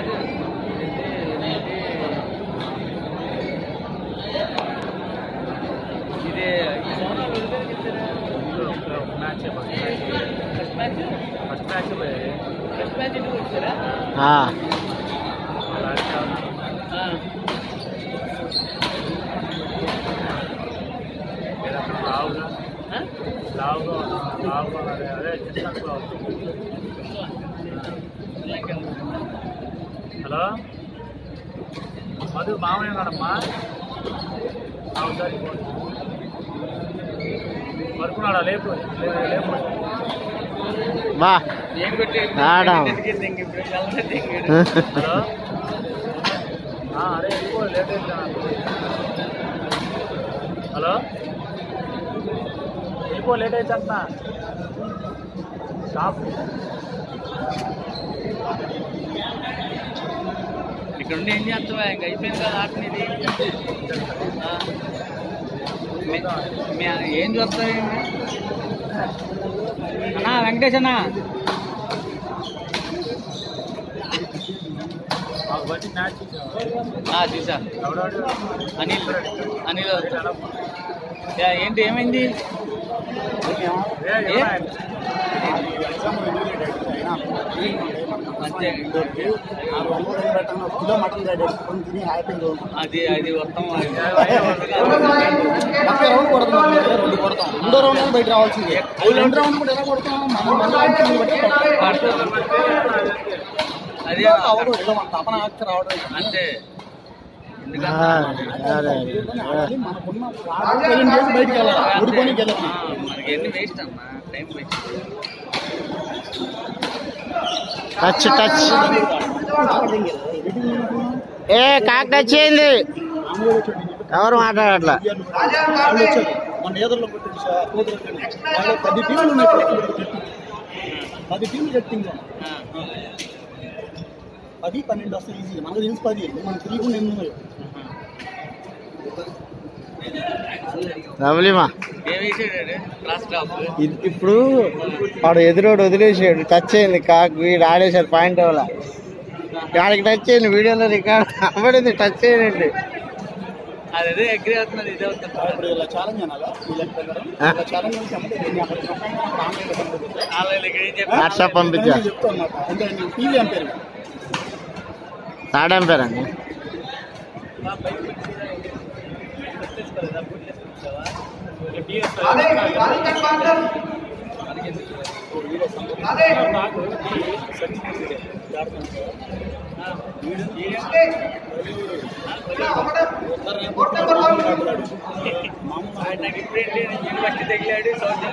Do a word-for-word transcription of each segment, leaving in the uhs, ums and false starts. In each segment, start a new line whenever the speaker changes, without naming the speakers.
రాజు ఇది match first match first match first match ఇంటికి వచ్చారా లావుగా లావుగా లావుగా అదే చిన్నగా హలో మధు మామయ్య ఉన్నాడమ్మా ఒకసారి పడుకున్నాడా లేపు లేపు హలో అరే ఎక్కువ లేట్ అవుతా హలో ఎక్కువ లేట్ అవుతా షాప్ ఇక్కడ ఉండి ఏం చేస్తావా ఇంకా అయిపోయింది కదా ఆటనిది ఏం చూస్తావు అన్నా వెంకటేష్ అన్నా చూసా అనిల్ అనిల్ ఏంటి ఏమైంది అంతే
కిలో మటన్ తిని హ్యాపీగా
అది అది మొత్తం
రౌండ్ కొడతాం రెండు కొడతాం రెండో రౌండ్ బయట రావాల్సింది రెండు రౌండ్ కూడా ఎలా కొడతాం
అదే
తపన రావడం
అంతే
బయటకు వెళ్ళాలి ఊడిపోయి వెళ్ళాలి
మనకి ఎన్ని వేస్ట్ అమ్మా టైం వేస్ట్
టచ్ టచ్ ఏ కాక్ టచ్ అయింది ఎవరు మాట్లాడట్లా
మన ఎదురులో పది టీంలు ఉన్నాయి పది టీంలు కట్టింగ్ పది పన్నెండు వస్తాయి ఈజీ మనకు తెలిసి పది మనం తిరిగి ఎన్ని ఉన్నాయి
రమలిమా ఇప్పుడు వాడు ఎదురోడు వదిలేసాడు టచ్ అయింది కాకు వీడు ఆడేశాడు పాయింట్ వల్ల వాడికి టచ్ అయింది వీడియోలో రికార్డ్ అవ్వడింది టచ్ అయ్యింది
అదే అగ్రి అవుతున్నది ఇదే అవుతుంది
ఇలా ఛాలెంజ్ అనాలా
వాట్సాప్ పంపించా థర్డ్ ఎంపైర్ అండి
యూనివర్సిటీ తగిలాడు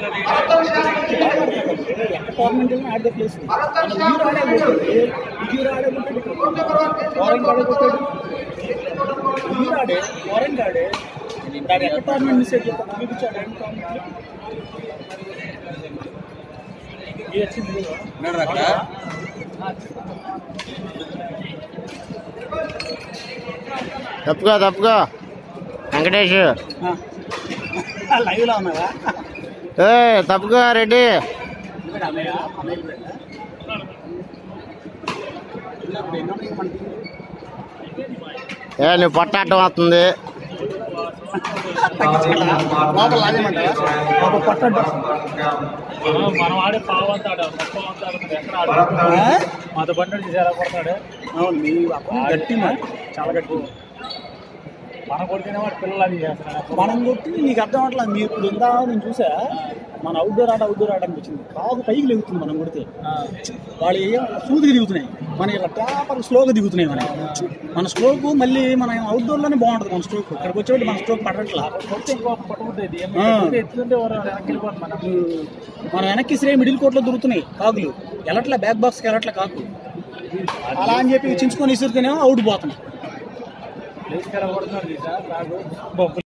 తప్పుకో తప్పుకో వెంకటేష్
లైవ్ లో ఉన్నావా
ఏ తప్పుకో రెడ్డి ఏ నువ్వు పొట్టాటం వస్తుంది
మనం ఆడే పావంతాడు మొత్తం ఎక్కడ ఆడు మాతో బండి చూసి ఎలా కొడతాడు
గట్టి చాలా గట్టి
మనం కొడితేనే వాడు పిల్లలు అది చేస్తున్నాడు
మనం కొట్టి నీకు అర్థం అవట్లేదు మీరు ఇప్పుడు ఉందా నేను చూసా మన అవుట్డోర్ ఆట అవుట్డోర్ ఆట అనిపించింది కాదు పైకి దిగుతుంది మనం కొడితే వాళ్ళు సూదికి దిగుతున్నాయి మన ఇలా పేపర్ స్లోగా దిగుతున్నాయి మన మన స్ట్రోక్ మళ్ళీ మన అవుట్డోర్లోనే బాగుంటుంది మన స్ట్రోక్ ఇక్కడికి వచ్చేవాటి మన స్ట్రోక్ పడట్లా మనం వెనక్కి శ్రే మిడిల్ కోర్ట్లో దొరుకుతున్నాయి కాకులు ఎలట్లా బ్యాక్ బాక్స్కి ఎలట్లా కాకు అలా అని చెప్పి చించుకొని ఇసురుతూనేమో అవుట్ పోతున్నాయి.